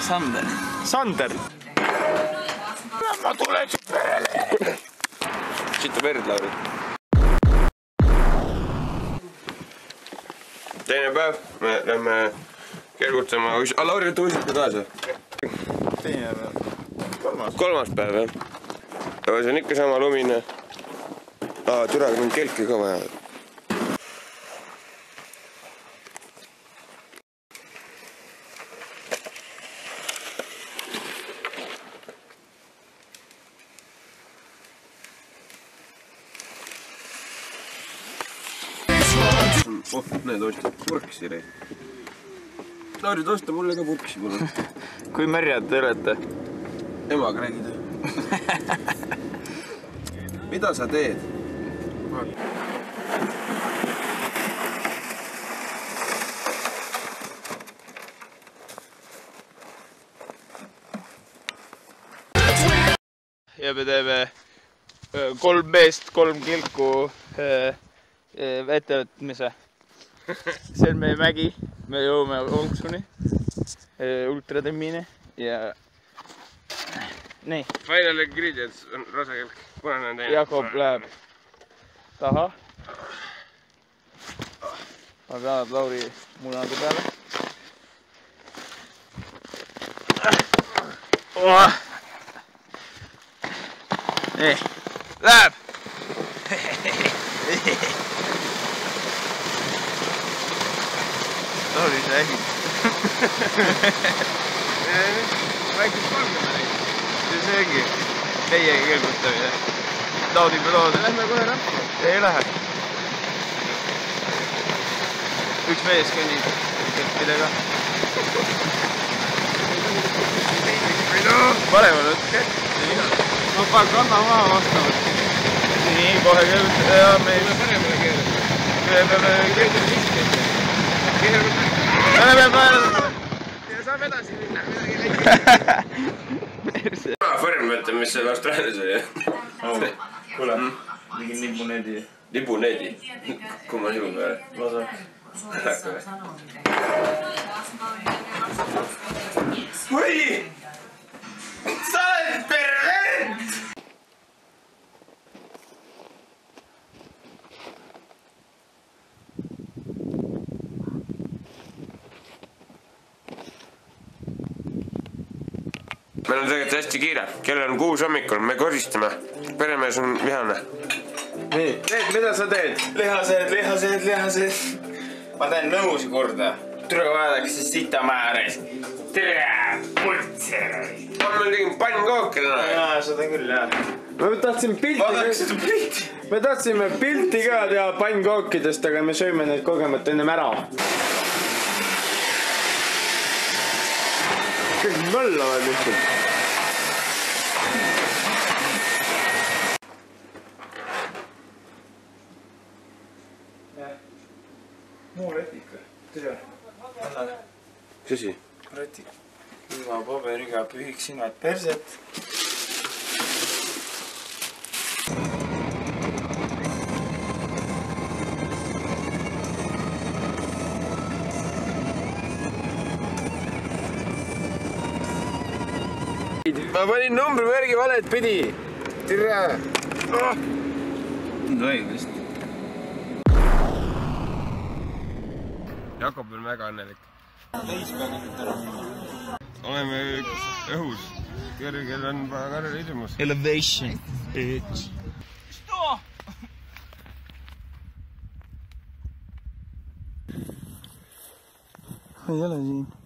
Sander. Sander? Ma tulen su perele. Sitta verd, Lauri. Teine päev, me lähme kergutama. Lauri, tõusid ka kaasa? Teine päev. Kolmas päev, jah. Aga see on ikka sama lumine. Türaga mind kelki ka vaja. Need ostad purksi reis. Lauri, osta mulle ka purksi, palun. Kui märjad te olete? Emaga räägida. Mida sa teed? Ja me teeme 3 meest, 3 kilku ettevõtmise. See on meie mägi, me jõuame Onksuni, ultratemmini ja nii. Final ingredients on rasekelk, punane teine. Jakob läheb taha. Ma pean Lauri munade peale. Nii, läheb! Lauri, sa ägid. Vaikselt valgema neid. See ongi meie kelgutamine. Naudime lood. Lähme kohe rappa. Ei lähe. Üks mees kõnnib kettidega. Parem on võtke. Ma panen kanna maha vastavalt. Nii, kohe keerutada. Ja me ei paremale keerutada. Me peame keerutada siiski. Me peame ja saab edasi minna. Farm mõtleb, mis seal Austraalias oli. Kuule, mingi libuneedi. Libuneedi? Kumma sibu peale? Vasak. Või! Sa oled pervert! Meil on tegelikult hästi kiire. Kell on 6 hommikul, me koristame. Peremees on vihane. Nii, Peet, mida sa teed? Lihased. Ma teen nõusi korda. Tule vaadake siis sita määres. Tere, putser! Ma tegin pannkooki täna. Jaa, seda küll, jah. Me tahtsime pilti ka teha pannkookidest, aga me sööme neid kogemata ennem ära. Kõik möllavad lihtsalt. Muu retik või? Tere. Anna. Mis asi? Retik. Ilma paberiga pühiksin vaid perset. Ma panin numbrimärgi valet pidi. Tere. Nüüd õigust. Jakob on väga õnnelik. Oleme õhus. Kõrgel on väga ilmus. Elevation, bitch. Ei ole siin.